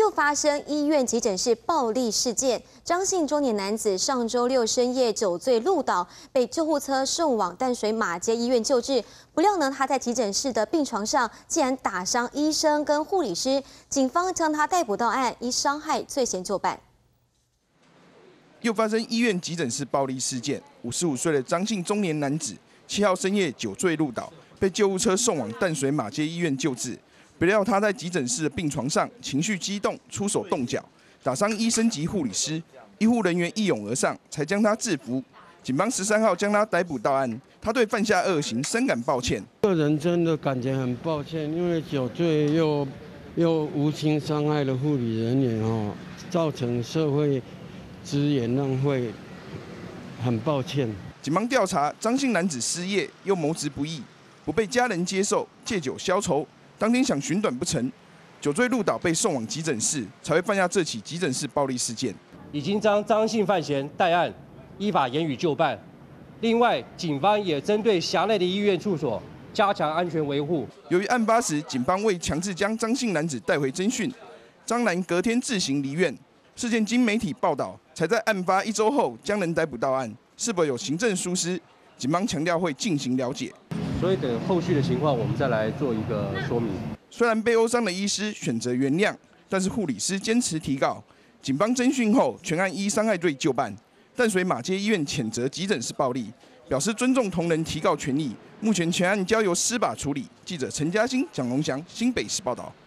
又发生医院急诊室暴力事件，张姓中年男子上周六深夜酒醉路倒，被救护车送往淡水马街医院救治。不料呢，他在急诊室的病床上竟然打伤医生跟护理师，警方将他逮捕到案，依伤害罪嫌就办。 又发生医院急诊室暴力事件，55岁的张姓中年男子7号深夜酒醉路倒，被救护车送往淡水马街医院救治。 不料他在急诊室的病床上情绪激动，出手动脚，打伤医生及护理师。医护人员一拥而上，才将他制服。警方13号将他逮捕到案。他对犯下恶行深感抱歉。 个人真的感觉很抱歉，因为酒醉又无情伤害了护理人员造成社会资源浪费，很抱歉。 警方调查，张姓男子失业又谋职不易，不被家人接受，借酒消愁。 当天想寻短不成，酒醉路倒被送往急诊室，才会犯下这起急诊室暴力事件。 已经将张姓犯嫌带案，依法严予就办。另外，警方也针对辖内的医院处所加强安全维护。 由于案发时警方未强制将张姓男子带回侦讯，张男隔天自行离院。事件经媒体报道，才在案发1周后将人逮捕到案。是否有行政疏失？警方强调会进行了解。 所以等后续的情况，我们再来做一个说明。 虽然被殴伤的医师选择原谅，但是护理师坚持提告。警方侦讯后，全案依伤害罪就办。淡水马街医院谴责急诊室暴力，表示尊重同仁提告权益。目前全案交由司法处理。记者陈嘉欣、蒋龙祥，新北市报道。